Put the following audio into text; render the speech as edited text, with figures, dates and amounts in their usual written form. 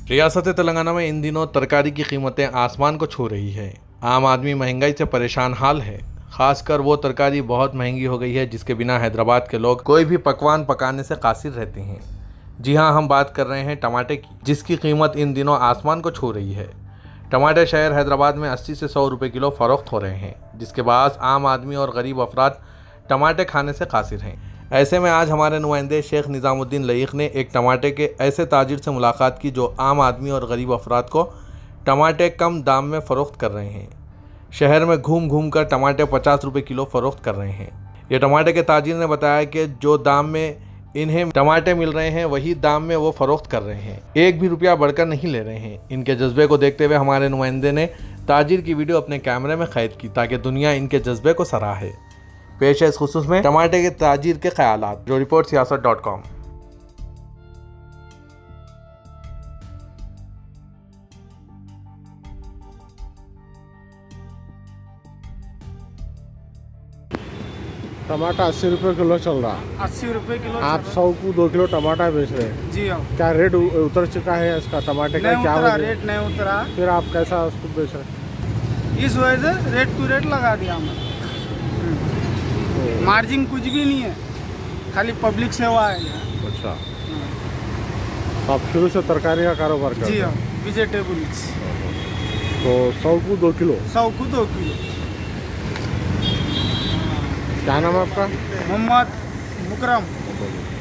रियासत तेलंगाना में इन दिनों तरकारी की कीमतें आसमान को छू रही है। आम आदमी महंगाई से परेशान हाल है। खासकर वो तरकारी बहुत महंगी हो गई है जिसके बिना हैदराबाद के लोग कोई भी पकवान पकाने से कासिर रहते हैं। जी हाँ, हम बात कर रहे हैं टमाटे की, जिसकी कीमत इन दिनों आसमान को छू रही है। टमाटे शहर हैदराबाद में 80 से 100 रुपये किलो फरोख्त हो रहे हैं, जिसके बाद आम आदमी और गरीब अफराद टमाटे खाने से कासिर हैं। ऐसे में आज हमारे नुमाइंदे शेख निज़ामुद्दीन लईक ने एक टमाटे के ऐसे ताजिर से मुलाकात की जो आम आदमी और गरीब अफराद को टमाटे कम दाम में फ़रोख्त कर रहे हैं। शहर में घूम घूम कर टमाटे 50 रुपये किलो फ़रोख्त कर रहे हैं। ये टमाटे के ताजिर ने बताया कि जो दाम में इन्हें टमाटे मिल रहे हैं वही दाम में वो फ़रोख्त कर रहे हैं, एक भी रुपया बढ़कर नहीं ले रहे हैं। इनके जज्बे को देखते हुए हमारे नुमाइंदे ने ताजिर की वीडियो अपने कैमरे में कैद की ताकि दुनिया इनके जज्बे को सराहे। पेश है इस खुसूस में टमाटे के ताजिर के ख्यालात, जो रिपोर्ट सियासत.com। टमाटर 80 रुपये किलो चल रहा है। 80 रुपये किलो। आप 100 को 2 किलो टमाटर बेच रहे हैं। जी हाँ। क्या रेट उतर चुका है इसका टमाटे का? क्या उतरा, रेट नहीं उतरा। फिर आप कैसा उसको बेच रहे हैं? इस वजह से रेट टू रेट लगा दिया हमने। मार्जिन कुछ भी नहीं है, खाली पब्लिक सेवा है। अच्छा, तो आप शुरू से तरकारी का कारोबार करते हैं? जी हाँ, वेजिटेबल्स। तो 100 को 2 किलो? 100 को 2 किलो। क्या नाम है आपका? मोहम्मद मुकरम।